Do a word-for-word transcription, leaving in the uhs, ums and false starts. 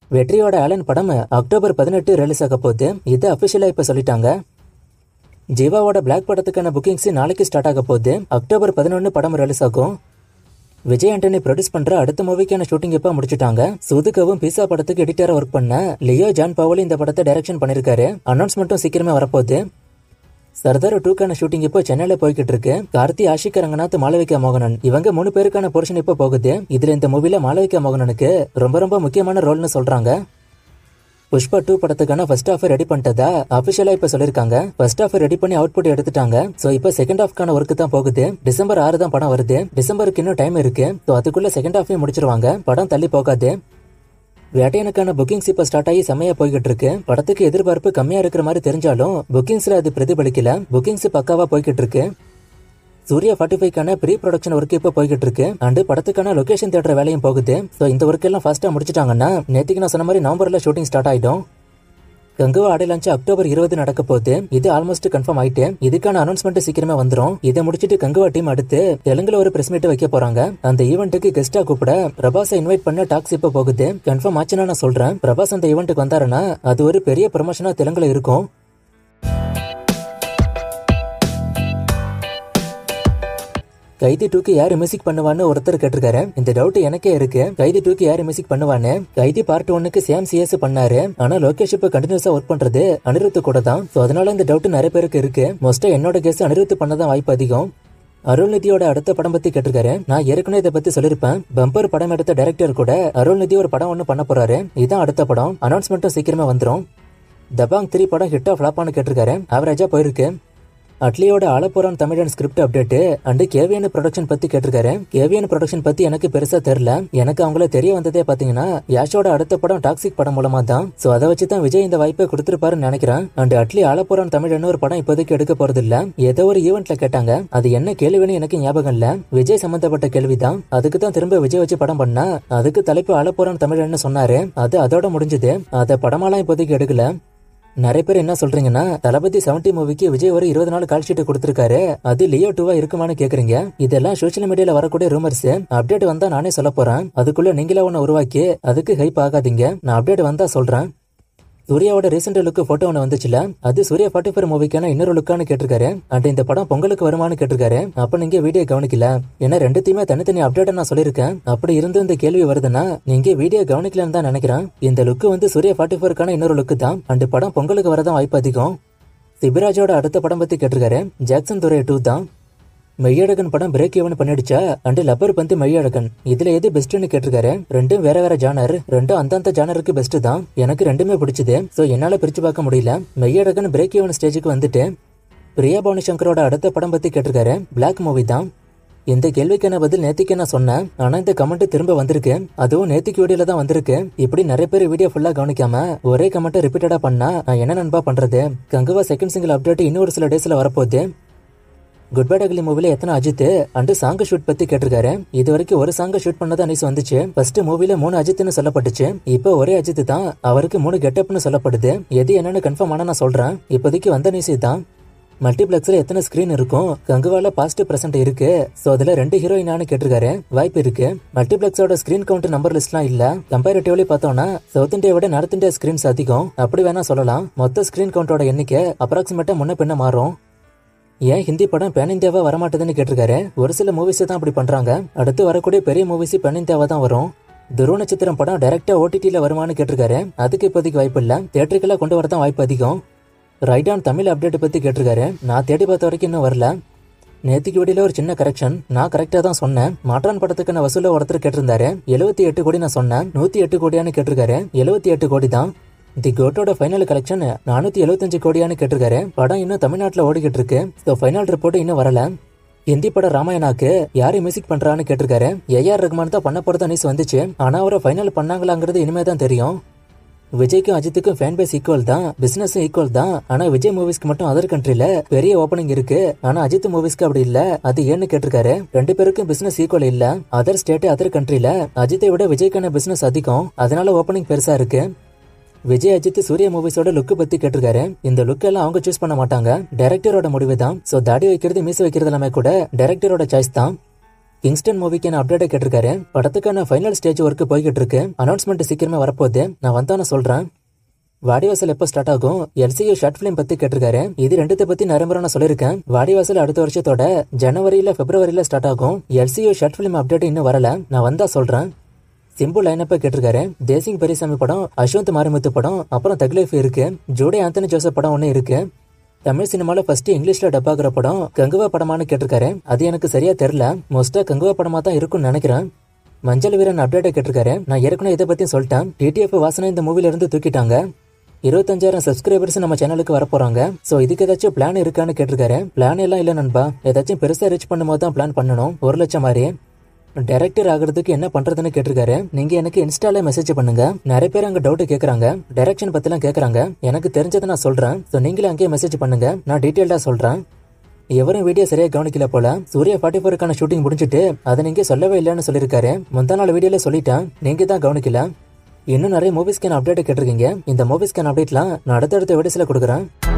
வெற்றியோட ஆலன் படம் அக்டோபர் பதினெட்டு ரிலீஸ் ஆக போகுது. இது அபிஷியலா இப்ப சொல்லிட்டாங்க. ஜீவாவோட பிளாக் படத்துக்கான புக்கிங்ஸ் நாளைக்கு ஸ்டார்ட் ஆக போகுது. அக்டோபர் பதினொன்னு படம் ரிலீஸ் ஆகும். விஜய் ஆண்டனி ப்ரொடியூஸ் பண்ற அடுத்த மூவிக்கான ஷூட்டிங் இப்ப முடிச்சுட்டாங்க. சுதுகவும் பீசா படத்துக்கு எடிட்டரா ஒர்க் பண்ண லியோ ஜான் பவல் இந்த படத்தை டைரக்ஷன் பண்ணிருக்காரு. அனௌன்ஸ்மெண்ட்டும் சீக்கிரமே வரப்போகுது. சர்தார் டூக்கான ஷூட்டிங் இப்போ சென்னையில போய்கிட்டு இருக்கு. கார்த்தி, ஆஷிக் ரங்கநாத், மாளவிகா மோகனன் இவங்க மூணு பேருக்கான போர்ஷன் இப்போ போகுது. இதுல இந்த மூவில மாளவிகா மோகனனுக்கு ரொம்ப ரொம்ப முக்கியமான ரோல்னு சொல்றாங்க. புஷ்பா டூ படத்துக்கான ஃபர்ஸ்ட் ஹாஃப் ரெடி பண்ணிட்டதா அபிஷியலா இப்ப சொல்லிருக்காங்க. ஃபர்ஸ்ட் ஹாஃப் ரெடி பண்ணி அவுட்புட் எடுத்துட்டாங்க. சோ இப்போ செகண்ட் ஹாஃப்கான ஒர்க் தான் போகுது. டிசம்பர் ஆறு தான் படம் வருது. டிசம்பருக்கு இன்னும் டைம் இருக்கு. சோ அதுக்குள்ள செகண்ட் ஹாஃபே முடிச்சிருவாங்க. படம் தள்ளி போகாது. வேட்டையனுக்கான புக்கிங்ஸ் இப்ப ஸ்டார்ட் ஆகி செம்மையா போய்கிட்டு இருக்கு. படத்துக்கு எதிர்பார்ப்பு கம்மியா இருக்கிற மாதிரி தெரிஞ்சாலும் புக்கிங்ஸ்ல அது பிரதிபலிக்கல. புக்கிங்ஸ் பக்காவா போய்கிட்டு இருக்கு. சூர்யா ஃபார்ட்டி ஃபைவ்க்கான ப்ரீ ப்ரொடக்ஷன் ஒர்க் இப்போ போய்கிட்டு இருக்கு. அண்ட் படத்துக்கான லொகேஷன் தேடுற வேலையும் போகுது. ஸோ இந்த ஒர்க் எல்லாம் ஃபாஸ்டா முடிச்சிட்டாங்கன்னா நேற்றுக்கு நான் சொன்ன மாதிரி நவம்பர்ல ஷூட்டிங் ஸ்டார்ட் ஆயிடும். கங்குவா ஆடை லான்ச் அக்டோபர் இருபது நடக்க போகுது. இது ஆல்மோஸ்ட் கன்ஃபார்ம் ஆயிட்டு. இதுக்கான அனௌன்ஸ்மெண்ட் சீக்கிரமே வந்துடும். இதை முடிச்சிட்டு கங்குவா டீம் அடுத்து தெலுங்குல ஒரு பிரஸ் மீட் வைக்க போறாங்க. அந்த ஈவெண்ட்டுக்கு கெஸ்டா கூப்பிட பிரபாஸை இன்வைட் பண்ண டாக்ஸ் இப்போ போகுது. கன்ஃபார்ம் ஆச்சுன்னா நான் சொல்றேன். பிரபாஸ் அந்த ஈவெண்ட்டுக்கு வந்தாருன்னா அது ஒரு பெரிய ப்ரமோஷனா தெலுங்குல இருக்கும். கைதி டூக்கு யாரு மியூசிக் பண்ணுவான்னு ஒருத்தர் கேட்டிருக்காரு. இந்த டவுட் எனக்கே இருக்கு. கைதி டூக்கு யாரு மியூசிக் பண்ணுவான்னு. கைதி பார்ட் ஒன்னுக்கு சேம் சிஎஸ் பண்ணாரு. ஆனா லோகேஷ் இப்ப கண்டினியூஸா ஒர்க் பண்றது அனிருத் கூட தான். சோ அதனால இந்த டவுட் நிறைய பேருக்கு இருக்கு. மோஸ்டா என்னோட கேஸ் அனிருத் பண்ணதான் வாய்ப்பு அதிகம். அருள்நிதியோட அடுத்த படம் பத்தி கேட்டிருக்காரு. நான் ஏற்கனவே இதை பத்தி சொல்லிருப்பேன். பம்பர் படம் எடுத்த டைரக்டர் கூட அருள்நிதி ஒரு படம் ஒன்னு பண்ண போறாரு. இதுதான் அடுத்த படம். அனௌன்ஸ்மெண்ட்டும் சீக்கிரமா வந்துடும். தபாங் த்ரீ படம் ஹிட்டா ஃபிளாப்பான்னு கேட்டிருக்காரு. ஆவரேஜா போயிருக்கு. அட்லியோட ஆலப்புறான் தமிழன் script update and KVN production பத்தி கேட்டிருக்காரு. கேவியன் ப்ரொடக்ஷன் பத்தி எனக்கு பெருசா தெரியல. எனக்கு அவங்கள தெரிய வந்ததே பாத்தீங்கன்னா யாஷோட அடுத்த படம் டாக்ஸிக் படம் மூலமா தான். சோ அதை வச்சுதான் விஜய் இந்த வாய்ப்பை கொடுத்திருப்பாருன்னு நினைக்கிறேன். அண்ட் அட்லி ஆலப்புறான் தமிழன் ஒரு படம் இப்போதைக்கு எடுக்க போறது இல்ல. ஏதோ ஒரு ஈவெண்ட்ல கேட்டாங்க. அது என்ன கேள்வின்னு எனக்கு ஞாபகம் இல்ல. விஜய் சம்பந்தப்பட்ட கேள்விதான். அதுக்கு தான் திரும்ப விஜய் வச்சு படம் பண்ணா. அதுக்கு தலைப்பு ஆலப்புறான் தமிழன் சொன்னாரு. அது அதோட முடிஞ்சது. அத படமாலாம் இப்போதைக்கு எடுக்கல. நிறைய பேர் என்ன சொல்றீங்கன்னா தளபதி செவன்டி மூவிக்கு விஜய் ஒரு இருபது நாள் கால் ஷீட் கொடுத்திருக்காரு. அது லியோ டூவா இருக்குமான்னு கேக்குறீங்க. இதெல்லாம் சோசியல் மீடியால வரக்கூடிய ரூமர்ஸ். அப்டேட் வந்தா நானே சொல்ல போறேன். அதுக்குள்ள நீங்களே ஒன்னு உருவாக்கி அதுக்கு ஹைப் ஆகாதீங்க. நான் அப்டேட் வந்தா சொல்றேன். சூர்யாவோட ரீசெண்ட் லுக் போட்டோ ஒன்று வந்துச்சுல, அது சூர்யா ஃபார்ட்டி ஃபோர் மூவிக்கான இன்னொரு லுக்கானு கேட்டிருக்காரு. அண்ட் இந்த படம் பொங்கலுக்கு வருமானு கேட்டிருக்காரு. அப்ப நீங்க வீடியோ கவனிக்கல. ஏன்னா ரெண்டுத்தையுமே தனித்தனி அப்டேட் நான் சொல்லியிருக்கேன். அப்படி இருந்து இந்த கேள்வி வருதுன்னா நீங்க வீடியோ கவனிக்கலன்னு தான் நினைக்கிறேன். இந்த லுக் வந்து சூர்யா ஃபார்ட்டி ஃபோருக்கான இன்னொரு லுக்கு தான். அண்ட் படம் பொங்கலுக்கு வரதான் வாய்ப்பு அதிகம். சிபிராஜோட அடுத்த படம் பத்தி கேட்டிருக்காரு. ஜாக்சன் துரை டூ தான். மெய்யழகன் படம் பிரேக் ஈவன் பண்ணிடுச்சா அண்ட் லப்பர் பந்து மெய்யழகன் இதுல எது பெஸ்ட்னு கேட்டிருக்காரு. ரெண்டும் வேற வேற ஜானர். ரெண்டும் அந்தந்த ஜானருக்கு பெஸ்ட் தான். எனக்கு ரெண்டுமே பிடிச்சது. சோ என்னால பிரிச்சு பார்க்க முடியல. மெய்யழகன் பிரேக் ஈவன் ஸ்டேஜுக்கு வந்துட்டு பிரியா பவானி சங்கரோட அடுத்த படம் பத்தி கேட்டிருக்காரு. பிளாக் மூவி தான். இந்த கேள்விக்கான பதில் நேத்திக்கு நான் சொன்னேன். ஆனா இந்த கமெண்ட் திரும்ப வந்திருக்கு. அதுவும் நேத்திக்கு வீடியோல தான் வந்திருக்கு. இப்படி நிறைய பேர் வீடியோ ஃபுல்லா கவனிக்காம ஒரே கமெண்ட் ரிப்பீட்டடா பண்ணா நான் என்ன நண்பா பண்றது. கங்குவா செகண்ட் சிங்கிள் அப்டேட் இன்னும் ஒரு சில டேஸ்ல வரப்போகுது. குட் பை டக்லி மூவில எத்தனை அஜித் அண்ட் சாங் ஷூட் பத்தி கேட்டிருக்காரு. இது வரைக்கும் ஒரு சாங் ஷூட் பண்ணதான் நியூஸ் வந்துச்சு. ஃபர்ஸ்ட் மூவில மூணு அஜித்னு சொல்லப்பட்டுச்சு. இப்போ ஒரே அஜித் தான். அவருக்கு மூணு கெட்டப்னு சொல்லப்படுது. எது என்னன்னு கன்ஃபார்ம் ஆனா நான் சொல்றேன். இப்போதைக்கு வந்த நியூஸ் தான். மல்டிபிளெக்ஸ்ல எத்தனை ஸ்கிரீன் இருக்கும். கங்குவால பாஸ்ட் பிரசன்ட் இருக்கு. சோ அதுல ரெண்டு ஹீரோயினானு கேட்டிருக்காரு. வாய்ப்பு இருக்கு. மல்டிபிளெக்ஸோட ஸ்கிரீன் கவுண்ட் நம்பர் லிஸ்ட்லாம் இல்ல. கம்பேரிட்டிவ்லி பார்த்தோம்னா சவுத் இந்தியா விட நார்த் இந்தியா ஸ்கிரீன்ஸ் அதிகம். அப்படி வேணா சொல்லலாம். மொத்த ஸ்கிரீன் கவுண்டோட எண்ணிக்கை அப்ராக்சிமேட்டா முன்ன பின்ன மாறும். ஏன் ஹிந்தி படம் பேன் இந்தியாவா வரமாட்டதுன்னு கேட்டிருக்காரு. ஒரு சில மூவிஸ் தான் அப்படி பண்றாங்க. அடுத்து வரக்கூடிய பெரிய மூவிஸ் பேன் இந்தியாவா தான் வரும். துருவ நட்சத்திரம் படம் டைரக்டா ஓடிடில வருமானு கேட்டிருக்காரு. அதுக்கு இப்போதைக்கு வாய்ப்பு இல்ல. தியேட்டருக்கெல்லாம் கொண்டு வரதான் வாய்ப்பு அதிகம். ரைட் ஆன் தமிழ் அப்டேட் பத்தி கேட்டிருக்காரு. நான் தேடி பார்த்த வரைக்கும் இன்னும் வரல. நேத்திக்கு வீடியோல ஒரு சின்ன கரெக்ஷன். நான் கரெக்டா தான் சொன்னேன். மாற்றான் படத்துக்கு நான் வசூல ஒருத்தர் கேட்டிருந்தாரு. எழுபத்தி எட்டு கோடி நான் சொன்னேன். நூத்தி எட்டு கோடியான்னு கேட்டிருக்காரு. எழுபத்தி எட்டு கோடி தான். தி கோட்டோட ஃபைனல் கலெக்ஷன் நானூத்தி எழுபத்தஞ்சு கோடியான்னு கேட்டிருக்காரு. படம் இன்னும் தமிழ்நாட்டுல ஓடிக்கிட்டு இருக்கு. ஸோ ஃபைனல் ரிப்போர்ட் இன்னும் வரல. ஹிந்தி படம் ராமாயணாக்கு யாரு மியூசிக் பண்றான்னு கேட்டிருக்காரு. ஏஆர் ரஹ்மான் தான் பண்ண போறதா நியூஸ் வந்துச்சு. ஆனா அவரை ஃபைனல் பண்ணாங்களாங்கிறது இனிமே தான் தெரியும். விஜய்க்கும் அஜித்துக்கும் ஃபேன் பேஸ் ஈக்குவல் தான். பிசினஸும் ஈக்குவல் தான். ஆனா விஜய் மூவிஸ்க்கு மட்டும் அதர் கண்ட்ரில பெரிய ஓப்பனிங் இருக்கு. ஆனா அஜித் மூவிஸ்க்கு அப்படி இல்ல. அது ஏன்னு கேட்டிருக்காரு. ரெண்டு பேருக்கும் பிசினஸ் ஈக்குவல் இல்ல. அதர் ஸ்டேட் அதர் கண்ட்ரில அஜித்தை விட விஜய்க்கான பிசினஸ் அதிகம். அதனால ஓப்பனிங் பெருசா இருக்கு. விஜய் அஜித் சூர்யா மூவிஸோட லுக் பத்தி கேட்டிருக்காரு. இந்த லுக் எல்லாம் அவங்க சூஸ் பண்ண மாட்டாங்க. டைரக்டரோட முடிவு தான். சோ தாடி வைக்கிறது மீச வைக்கிறது எல்லாமே கூட டைரக்டரோட சாய்ஸ் தான். கிங்ஸ்டன் மூவிக்கான அப்டேட் கேட்டிருக்காரு. படத்துக்கான ஃபைனல் ஸ்டேஜ் ஒர்க் போய்கிட்டு இருக்கு. அனௌன்ஸ்மெண்ட் சீக்கிரமே வரப்போகுது. நான் வந்தானே சொல்றேன். வாடிவாசல் எப்போ ஸ்டார்ட் ஆகும்? எல்சியூ ஷார்ட் பிலிம் பத்தி கேட்டிருக்காரு. இது ரெண்டுத்தை பத்தி நிறைய நான் சொல்லியிருக்கேன். வாடிவாசல் அடுத்த வருஷத்தோட ஜனவரியில பிப்ரவரியில ஸ்டார்ட் ஆகும். எல்சியூ ஷார்ட் பிலிம் அப்டேட் இன்னும் வரல. நான் வந்தா சொல்றேன். சிம்பு லைனப்ப கேட்டிருக்காரு. தேசிங் பெரியசாமி படம், அஸ்வந்த் மாரிமுத்து படம், அப்புறம் தக்லீஃப் இருக்கு. ஜூடே ஆந்தனி ஜோசப் படம் ஒன்னு இருக்கு. தமிழ் சினிமால ஃபர்ஸ்ட் இங்கிலீஷ்ல டப் ஆகுற படம் கங்குவா படமானு கேட்டிருக்காரு. அது எனக்கு சரியா தெரியல. மோஸ்டா கங்குவா படமா தான் இருக்கும்னு நினைக்கிறேன். மஞ்சள் வீரன் அப்டேட் கேட்டிருக்காரு. நான் ஏற்கனவே இதை பத்தி சொல்லிட்டேன். டிடிஎஃப் வாசனை இந்த மூவில இருந்து தூக்கிட்டாங்க. இருபத்தஞ்சாயிரம் சப்ஸ்கிரைபர்ஸ் நம்ம சேனலுக்கு வர போறாங்க. சோ இதுக்கு ஏதாச்சும் பிளான் இருக்கான்னு கேட்டிருக்காரு. பிளான் எல்லாம் இல்ல நண்பா. ஏதாச்சும் பெருசா ரீச் பண்ணும்போது தான் பிளான் பண்ணணும். ஒரு லட்சம் மாதிரி. டைரக்டர் ஆகிறதுக்கு என்ன பண்றதுன்னு கேட்டிருக்காரு. நீங்க எனக்கு இன்ஸ்டால மெசேஜ் பண்ணுங்க. நிறைய பேர் அங்க டவுட் கேக்குறாங்க. டைரக்ஷன் பத்தி எல்லாம் கேக்குறாங்க. எனக்கு தெரிஞ்சதை நான் சொல்றேன். சோ நீங்களும் அங்கேயே மெசேஜ் பண்ணுங்க. நான் டீடைல்டா சொல்றேன். எவரும் வீடியோ சரியா கவனிக்கல போல. சூர்யா ஃபார்ட்டி ஃபோருக்கான ஷூட்டிங் முடிஞ்சிட்டு அதை நீங்க சொல்லவே இல்லைன்னு சொல்லியிருக்காரு. முந்தா நாள் வீடியோல சொல்லிட்டேன். நீங்க தான் கவனிக்கல. இன்னும் நிறைய மூவிஸ்க்கான அப்டேட் கேட்டிருக்கீங்க. இந்த மூவிஸ்க்கான அப்டேட்லாம் நான் அடுத்தடுத்த வீடியோஸ்ல கொடுக்குறேன்.